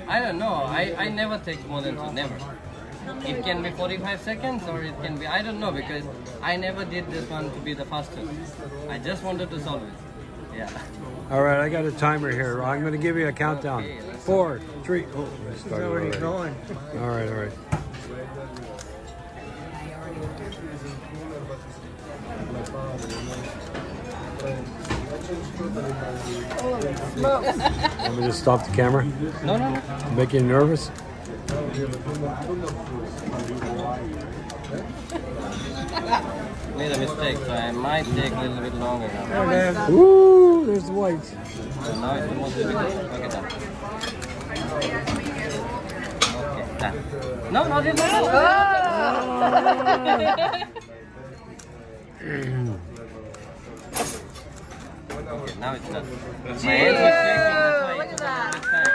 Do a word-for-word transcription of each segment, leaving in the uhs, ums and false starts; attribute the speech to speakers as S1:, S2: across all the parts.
S1: I don't know. I, I never take more than two. Never. It can be forty-five seconds or it can be, I don't know, because I never did this one to be the fastest. I just wanted to solve it. Yeah.
S2: All right, I got a timer here. I'm going to give you a countdown.
S1: Okay,
S2: Four, three. Oh,
S3: It's already going.
S2: All right, all right. Want me to stop the camera?
S1: No, no, no.
S2: Make you nervous?
S1: Made a mistake, so I might take a little bit longer now.
S2: Ooh, there's the whites.
S1: So now it's almost difficult. Okay, done. Okay, done. No, not in now. Okay, now it's done. My hands were shaking, that's why it took a little bit time.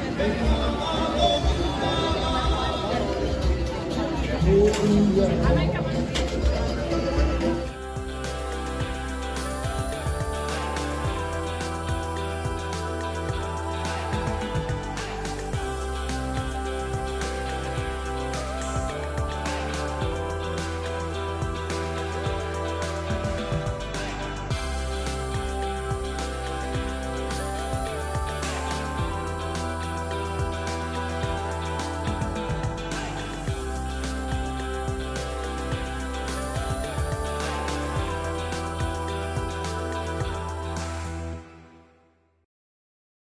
S3: I like